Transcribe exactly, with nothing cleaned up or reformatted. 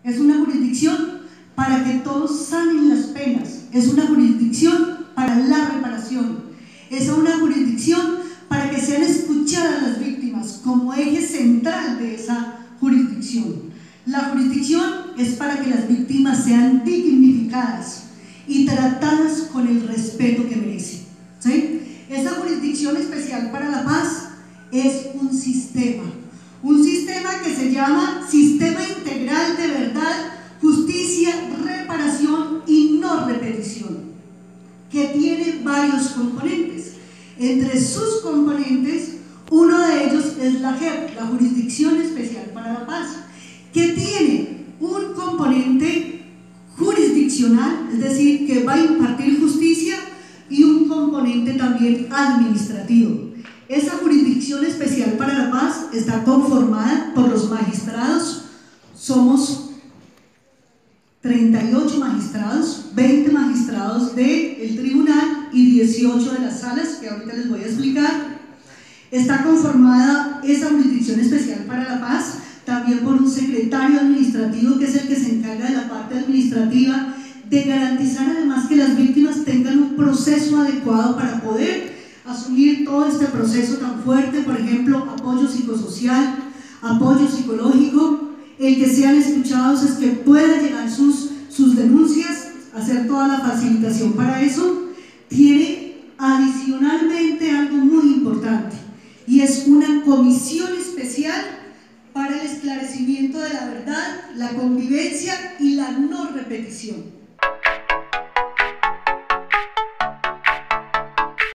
es una jurisdicción para que todos sanen las penas, es una jurisdicción para la reparación, es una jurisdicción para que sean escuchadas las víctimas como eje central de esa jurisdicción. La jurisdicción es para que las víctimas sean dignificadas y tratadas con el respeto que merecen, ¿sí? Esa jurisdicción especial para la paz es un sistema, un sistema que se llama Sistema Integral de Verdad, Justicia, Reparación y No Repetición, que tiene varios componentes. Entre sus componentes, uno de ellos es la J E P, la Jurisdicción Especial para la Paz, que tiene un componente jurisdiccional, es decir, que va a impartir justicia, y un componente también administrativo. Esa Jurisdicción Especial para la Paz está conformada por los magistrados, somos treinta y ocho magistrados, veinte magistrados del tribunal y dieciocho de las salas, que ahorita les voy a explicar. Está conformada esa Jurisdicción Especial para la Paz también por un secretario administrativo, que es el que se encarga de la parte administrativa, de garantizar además que las víctimas tengan un proceso adecuado para poder asumir todo este proceso tan fuerte, por ejemplo, apoyo psicosocial, apoyo psicológico, el que sean escuchados, es que puedan llegar sus, sus denuncias, hacer toda la facilitación para eso. Tiene adicionalmente algo muy importante, y es una comisión especial para el esclarecimiento de la verdad, la convivencia y la no repetición.